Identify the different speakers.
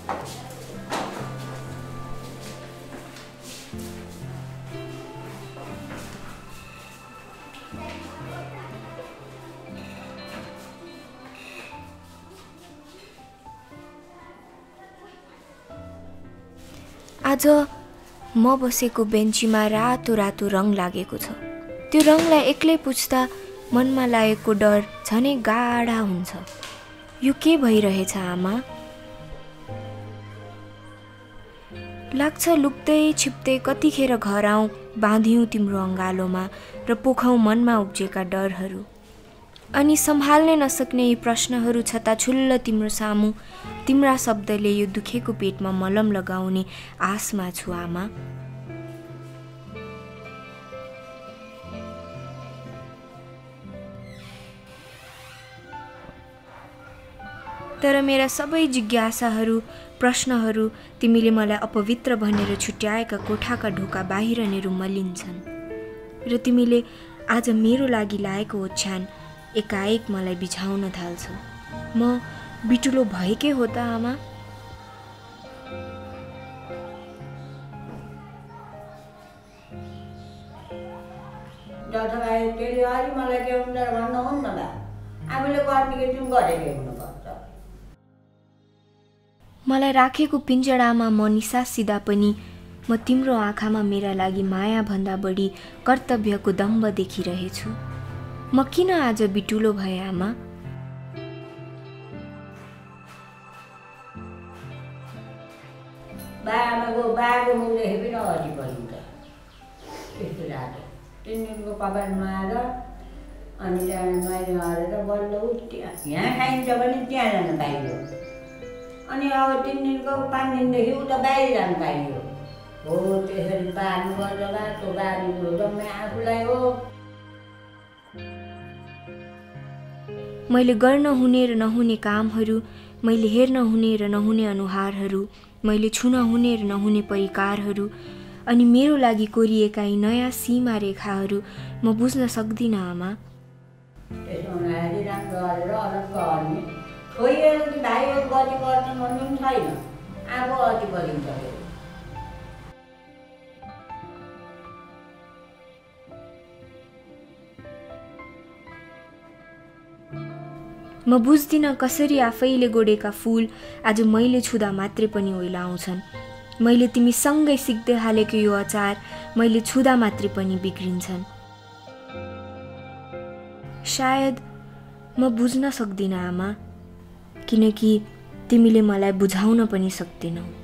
Speaker 1: आज म बसेको बेन्चीमा रातो रातो रङ लागेको छ। त्यो रङलाई एक्लै पुछ्दा मनमा लागेको डर झनै गाढा हुन्छ। यो के भइरहेछ आमा? लाग्छ लुक्दै छिप्दै कतिखेर घर आउँ बाँधियौँ तिम्रो अङ्गालोमा र पोखौँ मनमा उब्जेका डरहरू। अनि सम्हाल्नै नसक्ने यी प्रश्नहरू छताछुल्ल तिम्रो सामु तिम्रा शब्दले यो दुखेको पेटमा मलम लगाउने आशमा छु आमा। तर मेरा सबै जिज्ञासाहरू प्रश्नहरू तिमीले मलाई अपवित्र भनेर छुट्याएका कोठाका ढोका बाहिर नै रुमलिन्छन् र तिमीले आज मेरो लागि लाएको ओछ्यान एकाएक मलाई बिझाउन थाल्छौ। म बिटुलो भएकै हो त आमा? मलाई राखेको पिञ्जडामा म निसासिँदा पनि म तिम्रो आँखामा मेरा लागि माया भन्दा बढी कर्तव्यको दम्ब देखिरहेछु। म किन आज बिटुलो भए आमा?
Speaker 2: बाको मुखले हेपी नअघि परिन्छ त्यस्तो रातो 3 दिनको कपालमा आएर अनि त्यहाँ मैले हरेर बल्ल यहाँ खाइन्छ भने त्यहाँ जान पाइयो। अनि अब 3 दिनको 5 दिनदेखि उता बाहिर जानु पाइयो। हो त्यसरी पार्नुपर्छ बा त्यो बारीको जम्मै आफूलाई हो।
Speaker 1: मैले गर्न हुने र नहुने कामहरू, मैले हेर्न हुने र नहुने अनुहारहरू, मैले छुन हुने र नहुने परिकारहरू अनि मेरो लागि कोरिएका यी नयाँ सीमा रेखाहरू म बुझ्न सक्दिनँ आमा।
Speaker 2: त्यसो हुँदाखेरि राम्रो गरेर अलग गर्ने छोइएर कि भाइहरू गति गर्छ भन्नु पनि छैन। आफू अति गरिन्छ।
Speaker 1: म बुझ्दिनँ कसरी आफैले गोडेका फूल आज मैले छुँदा मात्रै पनि ओइलाउँछन्। मैले तिमी सँगै सिक्दै हालेको यो अचार मैले छुँदा मात्रै पनि बिग्रिन्छन्। सायद म बुझ्न सक्दिनँ आमा, किनकि तिमीले मलाई बुझाउन पनि सक्दैनौ।